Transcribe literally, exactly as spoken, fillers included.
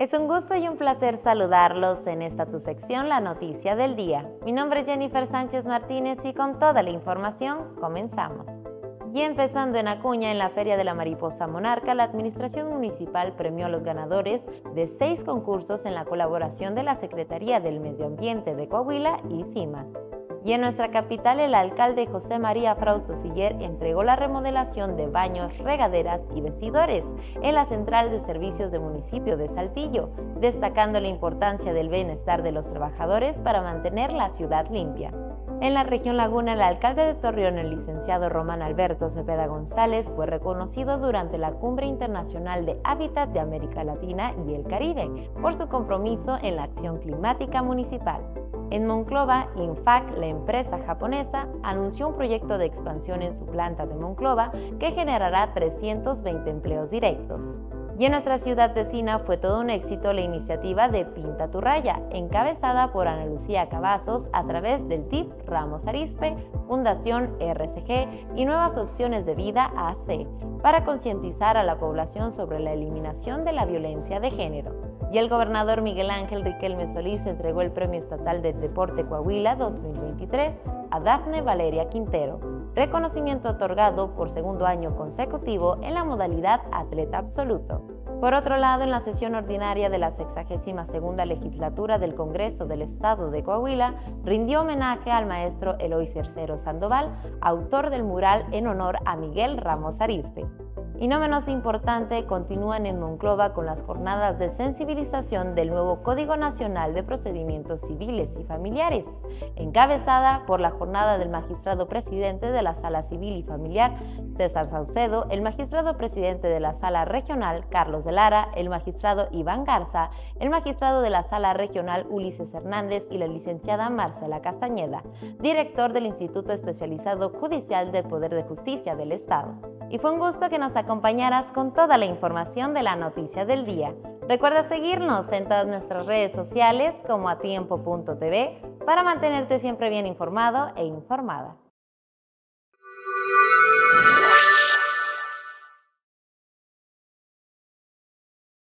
Es un gusto y un placer saludarlos en esta tu sección, La Noticia del Día. Mi nombre es Jennifer Sánchez Martínez y con toda la información comenzamos. Y empezando en Acuña, en la Feria de la Mariposa Monarca, la Administración Municipal premió a los ganadores de seis concursos en la colaboración de la Secretaría del Medio Ambiente de Coahuila y CIMA. Y en nuestra capital, el alcalde José María Frausto Siller entregó la remodelación de baños, regaderas y vestidores en la Central de Servicios del municipio de Saltillo, destacando la importancia del bienestar de los trabajadores para mantener la ciudad limpia. En la región Laguna, el alcalde de Torreón, el licenciado Román Alberto Cepeda González, fue reconocido durante la Cumbre Internacional de Hábitat de América Latina y el Caribe por su compromiso en la acción climática municipal. En Monclova, Infac, la empresa japonesa, anunció un proyecto de expansión en su planta de Monclova que generará trescientos veinte empleos directos. Y en nuestra ciudad vecina fue todo un éxito la iniciativa de Pinta tu Raya, encabezada por Ana Lucía Cavazos a través del T I F Ramos Arizpe, Fundación R C G y Nuevas Opciones de Vida A C, para concientizar a la población sobre la eliminación de la violencia de género. Y el gobernador Miguel Ángel Riquelme Solís entregó el Premio Estatal del Deporte Coahuila dos mil veintitrés a Dafne Valeria Quintero, reconocimiento otorgado por segundo año consecutivo en la modalidad atleta absoluto. Por otro lado, en la sesión ordinaria de la sexagésima segunda legislatura del Congreso del Estado de Coahuila, rindió homenaje al maestro Eloy Cercero Sandoval, autor del mural en honor a Miguel Ramos Arizpe. Y no menos importante, continúan en Monclova con las jornadas de sensibilización del nuevo Código Nacional de Procedimientos Civiles y Familiares, encabezada por la jornada del magistrado presidente de la Sala Civil y Familiar, César Saucedo, el magistrado presidente de la Sala Regional, Carlos de Lara, el magistrado Iván Garza, el magistrado de la Sala Regional, Ulises Hernández, y la licenciada Marcela Castañeda, director del Instituto Especializado Judicial del Poder de Justicia del Estado. Y fue un gusto que nos acompañaras con toda la información de la noticia del día. Recuerda seguirnos en todas nuestras redes sociales como atiempo punto t v para mantenerte siempre bien informado e informada.